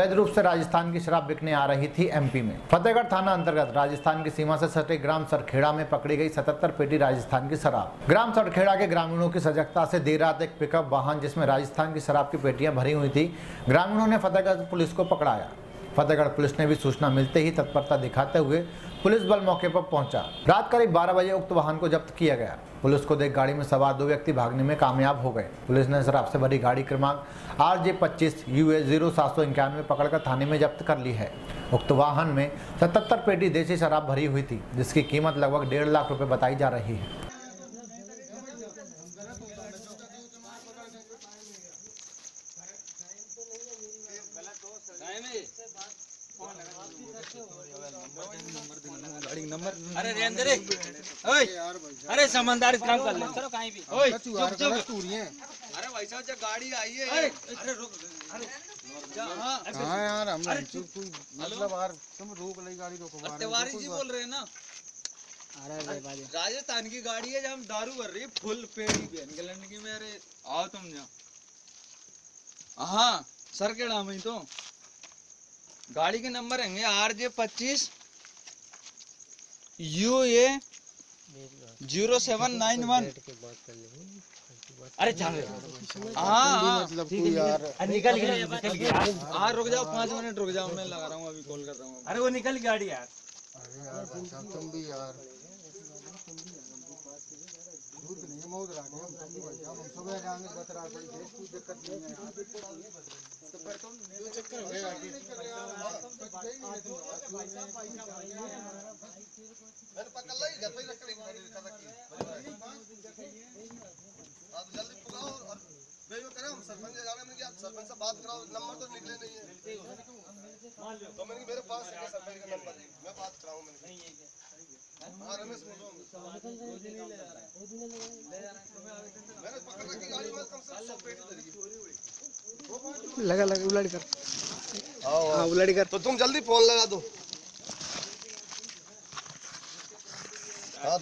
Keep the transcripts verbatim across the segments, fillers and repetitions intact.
अवैध रूप से राजस्थान की शराब बिकने आ रही थी एमपी में। फतेहगढ़ थाना अंतर्गत राजस्थान की सीमा से सटे ग्राम सरखेड़ा में पकड़ी गई सतहत्तर पेटी राजस्थान की शराब। ग्राम सरखेड़ा के ग्रामीणों की सजगता से देर रात एक पिकअप वाहन जिसमें राजस्थान की शराब की पेटियां भरी हुई थी, ग्रामीणों ने फतेहगढ़ पुलिस को पकड़ाया। फतेहगढ़ पुलिस ने भी सूचना मिलते ही तत्परता दिखाते हुए पुलिस बल मौके पर पहुंचा। रात करीब बारह बजे उक्त वाहन को जब्त किया गया। पुलिस को देख गाड़ी में सवार दो व्यक्ति भागने में कामयाब हो गए। पुलिस ने शराब से भरी गाड़ी क्रमांक आर जे पच्चीस यू ए जीरो सात सौ इक्यानवे पकड़कर थाने में जब्त कर ली है। उक्त वाहन में सतहत्तर पेटी देसी शराब भरी हुई थी, जिसकी कीमत लगभग डेढ़ लाख रुपए बताई जा रही है। नंबर अरे रेंदर रे ओए अरे समझदार काम कर ले चलो कहीं भी ओए चुप चुप अरे भाई साहब जब गाड़ी आई है अरे अरे रुक अरे हां यार हम कोई मतलब यार तुम रोक ली गाड़ी रोको तिवारी जी बोल रहे हैं ना। अरे भाई राजस्थान की गाड़ी है, जब हम दारू भर रही है फुल पेड़ी पहन के लड़ने की मेरे आओ तुम जाओ। हां सरकेड़ा में तो गाड़ी के नंबर हैं आर जे पच्चीस U A zero seven nine one. अरे हाँ मतलब कोई यार निकल गया निकल गया हाँ रुक जाओ पाँच मिनट रुक जाओ, मैं लगा रहा हूँ अभी कॉल कर रहा हूँ। अरे वो निकल गाड़ी यार। अरे यार तुम भी यार दूर नहीं है मौज रहा हम तुम भी भाई हम सुबह जाएंगे बस रात बड़ी देर कोई दिक्कत नहीं है यार। तो पर तुम जो चक्कर हो गया आगे मैंने पकड़ ली घर पे रख रखी आप जल्दी पुकाओ और बेयो करें हम सरपंच के जाने में क्या सरपंच से बात कराओ, नंबर तो निकले नहीं है तो मैंने मेरे पास है सरपंच का नंबर है, मैं बात कराऊं मैंने हां रमेश बोलो मैंने पकड़ रखी गाड़ी में कम से कम सौ पेटी धरी लगा लगा उलट कर हां उलट कर तो तुम जल्दी फोन लगा दो। हां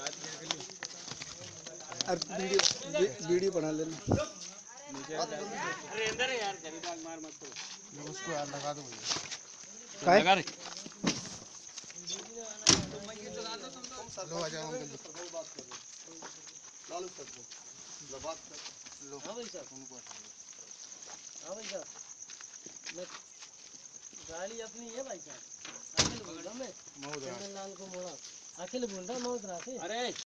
वीडियो वीडियो बना लेना। अरे अंदर है यार जल्दी डाल मार मत करो उसको यार लगा दो काय लगा रे लो आ जाओ अंकल जी बात कर लालू सर को बात कर लो। हां भाई साहब उनको हां भाई साहब मैं गाड़ी अपनी है भाई साहब अखिल बोल रहा मैं मौज लाल को मोड़ा अखिल बोल रहा मौज रहा थे। अरे